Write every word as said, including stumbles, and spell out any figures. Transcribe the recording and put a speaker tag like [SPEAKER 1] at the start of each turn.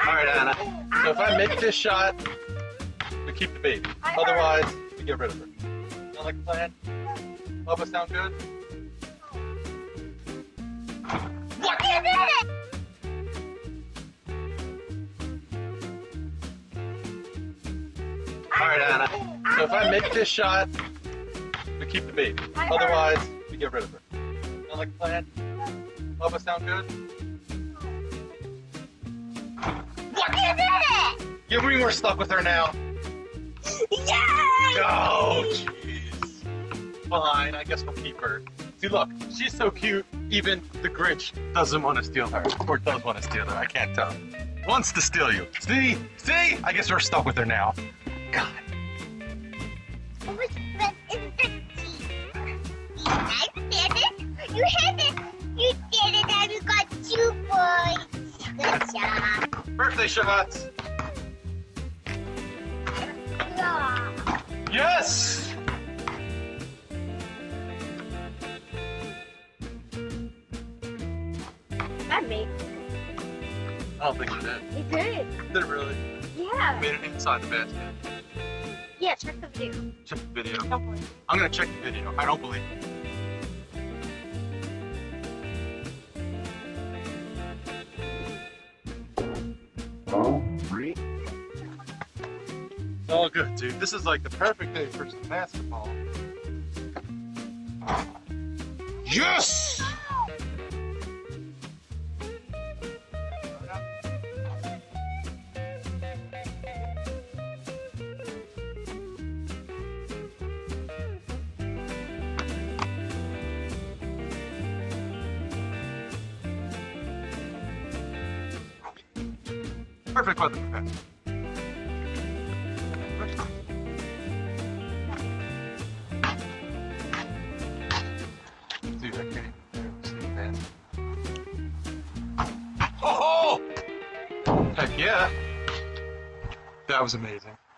[SPEAKER 1] Alright, Anna. So if I make this shot, we keep the baby. Otherwise, we get rid of her. Sound like a plan? Bubba, sound good? What? Alright, Anna. So if I make this shot, we keep the baby. Otherwise, we get rid of her. Sound like a plan? Bubba, sound good? What? Yeah, we were stuck with her now.
[SPEAKER 2] Yeah!
[SPEAKER 1] Oh, jeez. Fine, I guess we'll keep her. See, look, she's so cute, even the Grinch doesn't want to steal her. Or does want to steal her, I can't tell. Wants to steal you. See? See? I guess we're stuck with her now. God.
[SPEAKER 2] Which bed is the teeth? I did it. You hit it. You did it, and you got two points. Good job.
[SPEAKER 1] Birthday shots.
[SPEAKER 2] Yeah.
[SPEAKER 1] Yes!
[SPEAKER 2] That made
[SPEAKER 1] I don't think it did.
[SPEAKER 2] it did.
[SPEAKER 1] Did it really?
[SPEAKER 2] Yeah.
[SPEAKER 1] Made it inside the basket.
[SPEAKER 2] Yeah, check the video.
[SPEAKER 1] Check the video.
[SPEAKER 2] Don't worry.
[SPEAKER 1] I'm gonna check the video. I don't believe it. It's all good, dude. This is like the perfect day for some basketball. Yes! Perfect weather for basketball. Dude, I can't even see that. Oh! Heck yeah! That was amazing.